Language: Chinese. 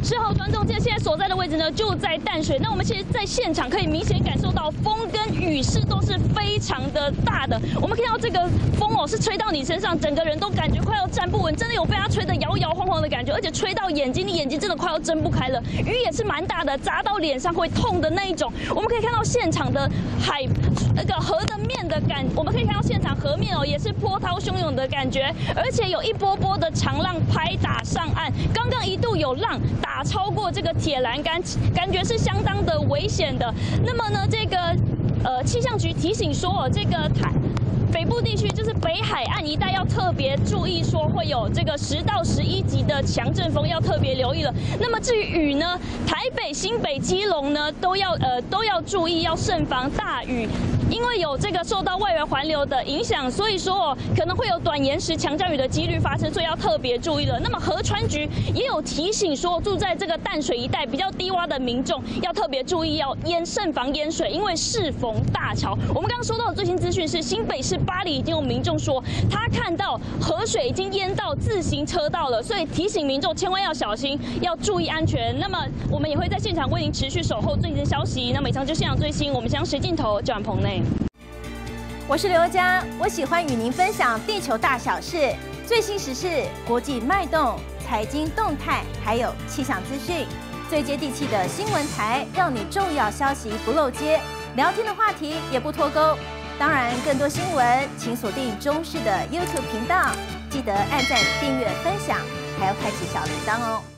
10号观众，现在所在的位置呢，就在淡水。那我们其实，在现场可以明显感受到风跟雨势都是非常的大的。我们看到这个风哦，是吹到你身上，整个人都感觉快要站不稳，真的有被它吹得摇摇晃晃的感觉，而且吹到眼睛，你眼睛真的快要睁不开了。雨也是蛮大的，砸到脸上会痛的那一种。我们可以看到现场的河的面的我们可以看到现场河面哦，也是波涛汹涌的感觉，而且有一波波的长浪拍打上岸。刚刚一度有浪打超过这个铁栏杆，感觉是相当的危险的。那么呢，这个气象局提醒说，这个北部地区就是北海岸一带要特别注意，说会有这个10到11级的强阵风，要特别留意了。那么至于雨呢，台北、新北、基隆呢都要注意，要慎防大雨。因为有这个受到外围环流的影响，所以说可能会有短延时强降雨的几率发生，所以要特别注意了。那么河川局也有提醒说，住在这个淡水一带比较低洼的民众要特别注意，要慎防淹水，因为适逢大潮。我们刚刚收到的最新资讯是，新北市八里已经有民众说，他看到河水已经淹到自行车道了，所以提醒民众千万要小心，要注意安全。那么我们也会在现场为您持续守候最新的消息。那么以上就是现场最新，我们将实镜头交往棚内。 我是刘佳，我喜欢与您分享地球大小事、最新时事、国际脉动、财经动态，还有气象资讯，最接地气的新闻台，让你重要消息不漏接，聊天的话题也不脱钩。当然，更多新闻请锁定中视的 YouTube 频道，记得按赞、订阅、分享，还要开启小铃铛哦。